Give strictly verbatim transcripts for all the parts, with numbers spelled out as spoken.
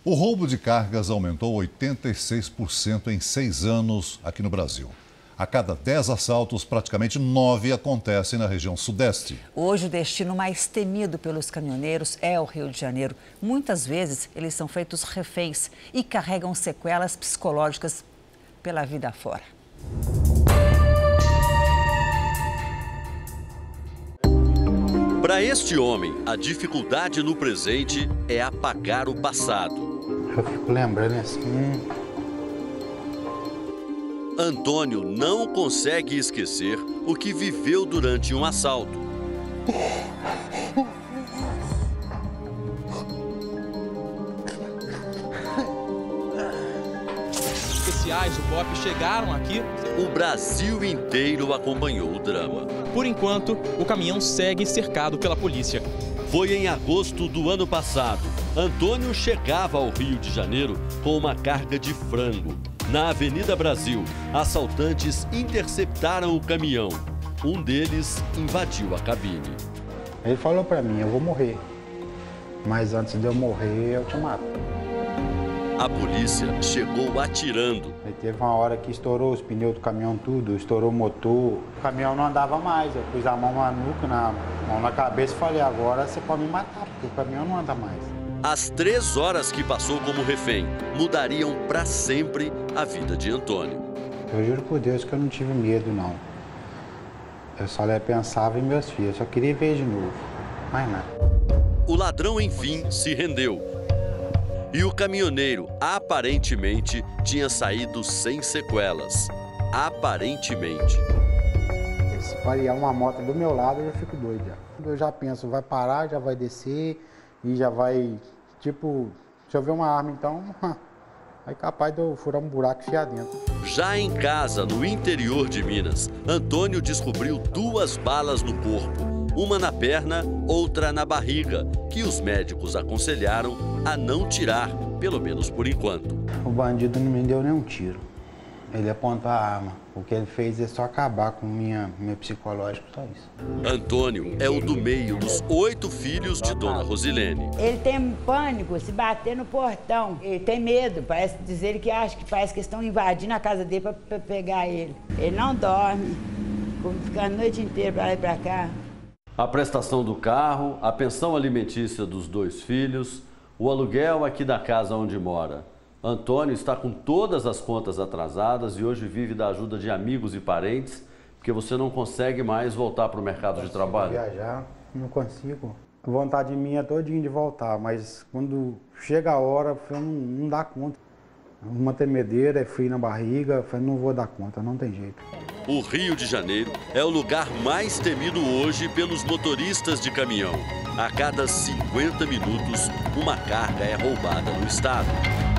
O roubo de cargas aumentou oitenta e seis por cento em seis anos aqui no Brasil. A cada dez assaltos, praticamente nove acontecem na região sudeste. Hoje, o destino mais temido pelos caminhoneiros é o Rio de Janeiro. Muitas vezes, eles são feitos reféns e carregam sequelas psicológicas pela vida fora. Para este homem, a dificuldade no presente é apagar o passado. Eu fico lembrando assim... Antônio não consegue esquecer o que viveu durante um assalto. Especiais do B O P chegaram aqui. O Brasil inteiro acompanhou o drama. Por enquanto, o caminhão segue cercado pela polícia. Foi em agosto do ano passado. Antônio chegava ao Rio de Janeiro com uma carga de frango. Na Avenida Brasil, assaltantes interceptaram o caminhão. Um deles invadiu a cabine. Ele falou pra mim, eu vou morrer. Mas antes de eu morrer, eu te mato. A polícia chegou atirando. Aí teve uma hora que estourou os pneus do caminhão tudo, estourou o motor. O caminhão não andava mais, eu pus a mão na nuca, na mão na cabeça e falei, agora você pode me matar, porque o caminhão não anda mais. As três horas que passou como refém mudariam para sempre a vida de Antônio. Eu juro por Deus que eu não tive medo, não. Eu só pensava em meus filhos, eu só queria ver de novo, mais nada. O ladrão, enfim, se rendeu. E o caminhoneiro, aparentemente, tinha saído sem sequelas. Aparentemente. Se parear uma moto do meu lado, eu já fico doido. Já. Eu já penso, vai parar, já vai descer e já vai, tipo, se eu ver uma arma, então, é capaz de eu furar um buraco e enfiar dentro. Já em casa, no interior de Minas, Antônio descobriu duas balas no corpo. Uma na perna, outra na barriga, que os médicos aconselharam a não tirar, pelo menos por enquanto. O bandido não me deu nenhum tiro. Ele apontou a arma. O que ele fez é só acabar com o minha, meu psicológico, só isso. Antônio é o do meio dos oito filhos de Dona Rosilene. Ele tem pânico se bater no portão. Ele tem medo, parece dizer que acha que parece que estão invadindo a casa dele para pegar ele. Ele não dorme, fica a noite inteira para lá e para cá. A prestação do carro, a pensão alimentícia dos dois filhos, o aluguel aqui da casa onde mora. Antônio está com todas as contas atrasadas e hoje vive da ajuda de amigos e parentes, porque você não consegue mais voltar para o mercado de trabalho. Viajar, não consigo. A vontade minha é todinha de voltar, mas quando chega a hora, eu não, não dá conta. Uma tremedeira, é frio na barriga, eu não vou dar conta, não tem jeito. O Rio de Janeiro é o lugar mais temido hoje pelos motoristas de caminhão. A cada cinquenta minutos, uma carga é roubada no estado.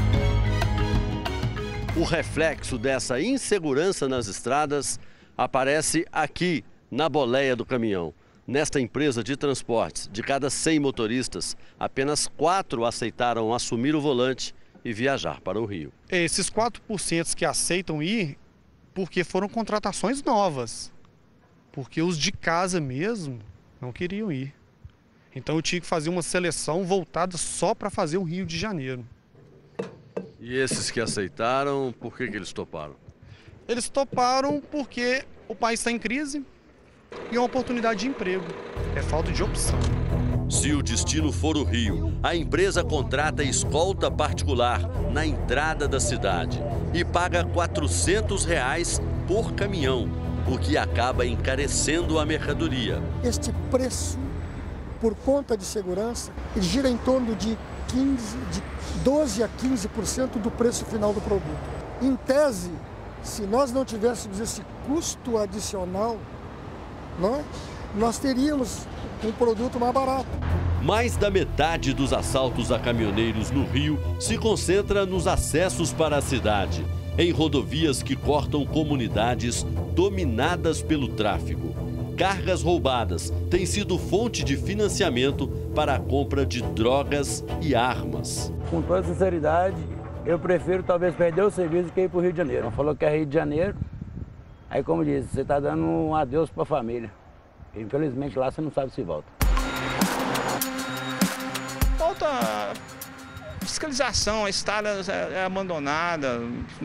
O reflexo dessa insegurança nas estradas aparece aqui, na boleia do caminhão. Nesta empresa de transportes, de cada cem motoristas, apenas quatro aceitaram assumir o volante e viajar para o Rio. Esses quatro por cento que aceitam ir, porque foram contratações novas. Porque os de casa mesmo não queriam ir. Então eu tinha que fazer uma seleção voltada só para fazer o Rio de Janeiro. E esses que aceitaram, por que que eles toparam? Eles toparam porque o país está em crise e é uma oportunidade de emprego. É falta de opção. Se o destino for o Rio, a empresa contrata escolta particular na entrada da cidade e paga quatrocentos reais por caminhão, o que acaba encarecendo a mercadoria. Este preço, por conta de segurança, ele gira em torno de, quinze, de doze a quinze por cento do preço final do produto. Em tese, se nós não tivéssemos esse custo adicional, não, nós teríamos um produto mais barato. Mais da metade dos assaltos a caminhoneiros no Rio se concentra nos acessos para a cidade, em rodovias que cortam comunidades dominadas pelo tráfico. Cargas roubadas têm sido fonte de financiamento para a compra de drogas e armas. Com toda sinceridade, eu prefiro talvez perder o serviço que ir para o Rio de Janeiro. Falou que é Rio de Janeiro, aí como diz, você está dando um adeus para a família. Infelizmente lá você não sabe se volta. Falta fiscalização, a estrada é abandonada,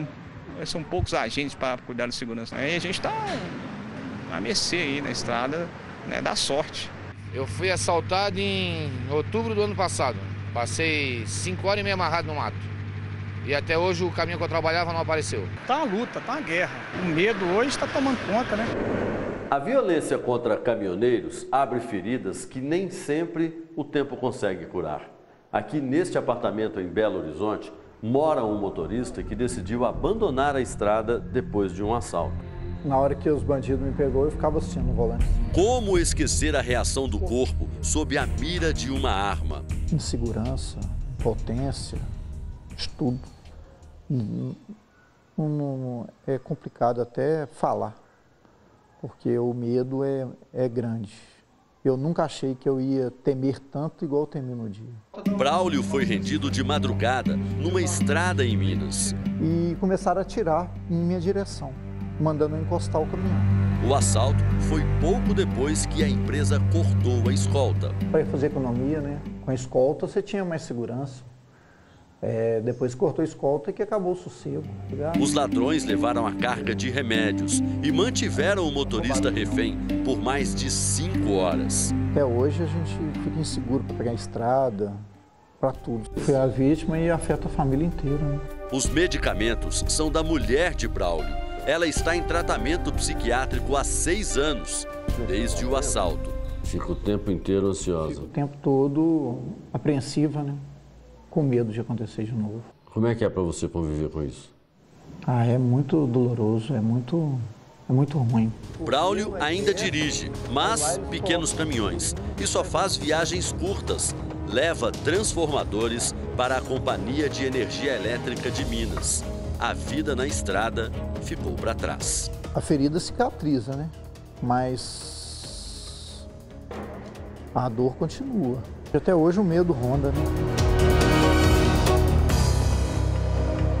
são poucos agentes para cuidar da segurança. Aí a gente está a mercê aí na estrada, né, da sorte. Eu fui assaltado em outubro do ano passado. Passei cinco horas e meia amarrado no mato. E até hoje o caminho que eu trabalhava não apareceu. Tá uma luta, tá uma guerra. O medo hoje está tomando conta, né? A violência contra caminhoneiros abre feridas que nem sempre o tempo consegue curar. Aqui neste apartamento em Belo Horizonte, mora um motorista que decidiu abandonar a estrada depois de um assalto. Na hora que os bandidos me pegou, eu ficava assistindo no volante. Como esquecer a reação do corpo sob a mira de uma arma? Insegurança, impotência, estudo. Não, não, é complicado até falar, porque o medo é, é grande. Eu nunca achei que eu ia temer tanto igual eu temi no dia. Braulio foi rendido de madrugada numa estrada em Minas. E começaram a atirar em minha direção, mandando eu encostar o caminhão. O assalto foi pouco depois que a empresa cortou a escolta. Para fazer economia, né? Com a escolta você tinha mais segurança. É, depois cortou a escolta que acabou o sossego. Os ladrões levaram a carga de remédios e mantiveram o motorista refém por mais de cinco horas. Até hoje a gente fica inseguro para pegar a estrada, para tudo. Foi a vítima e afeta a família inteira. Né? Os medicamentos são da mulher de Braulio. Ela está em tratamento psiquiátrico há seis anos, desde o assalto. Fica o tempo inteiro ansiosa. O tempo todo apreensiva, né? Com medo de acontecer de novo. Como é que é para você conviver com isso? Ah, é muito doloroso, é muito, é muito ruim. Braulio ainda dirige, mas pequenos caminhões, e só faz viagens curtas. Leva transformadores para a Companhia de Energia Elétrica de Minas. A vida na estrada ficou para trás. A ferida cicatriza, né? Mas a dor continua. Até hoje o medo ronda, né?